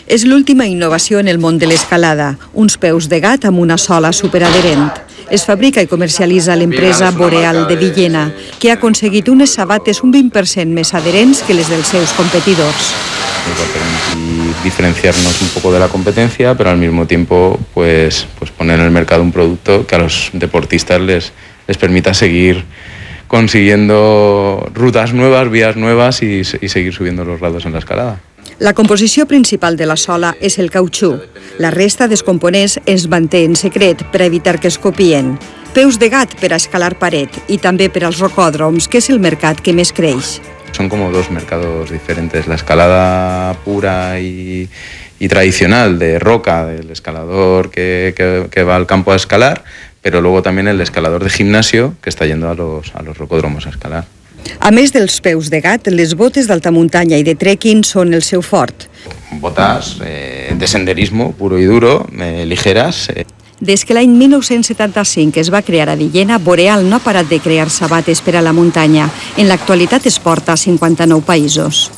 És l'última innovació en el món de l'escalada, uns peus de gat amb una sola superadherent. Es fabrica i comercialitza l'empresa Boreal de Villena, que ha aconseguit unes sabates un 20% més adherents que les dels seus competidors. Nos va a permitir diferenciarnos un poco de la competencia, pero al mismo tiempo pues poner en el mercado un producto que a los deportistas les permita seguir consiguiendo rutas nuevas, vías nuevas y seguir subiendo los grados en la escalada. La composició principal de la sola és el cautxú. La resta dels components es manté en secret per evitar que es copien. Peus de gat per a escalar paret i també per als rocòdroms, que és el mercat que més creix. Son como dos mercados diferentes. La escalada pura y tradicional de roca, del escalador que va al campo a escalar, pero luego también el escalador de gimnasio que está yendo a los rocódromos a escalar. A més dels peus de gat, les botes d'alta muntanya i de trekking són el seu fort. Botas de senderismo puro y duro, ligeras. Des que l'any 1975 es va crear a Villena, Boreal no ha parat de crear sabates per a la muntanya. En l'actualitat es porta a 59 països.